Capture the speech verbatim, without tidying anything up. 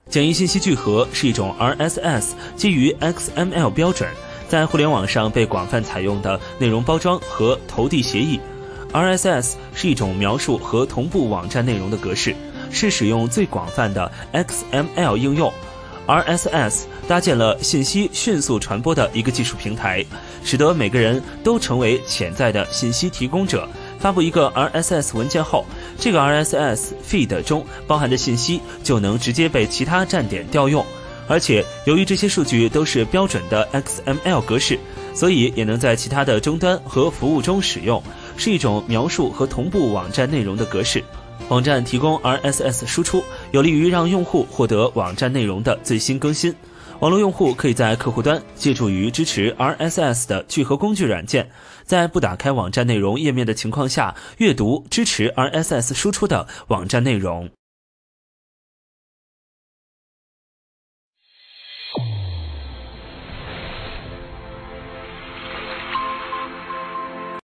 简易信息聚合是一种 R S S 基于 X M L 标准，在互联网上被广泛采用的内容包装和投递协议。R S S 是一种描述和同步网站内容的格式，是使用最广泛的 X M L 应用。R S S 搭建了信息迅速传播的一个技术平台，使得每个人都成为潜在的信息提供者。发布一个 R S S 文件后，这个 R S S feed 中包含的信息就能直接被其他站点调用，而且由于这些数据都是标准的 X M L 格式，所以也能在其他的终端和服务中使用，是一种描述和同步网站内容的格式。网站提供 R S S 输出，有利于让用户获得网站内容的最新更新。网络用户可以在客户端借助于支持 R S S 的聚合工具软件，在不打开网站内容页面的情况下，阅读支持 R S S 输出的网站内容。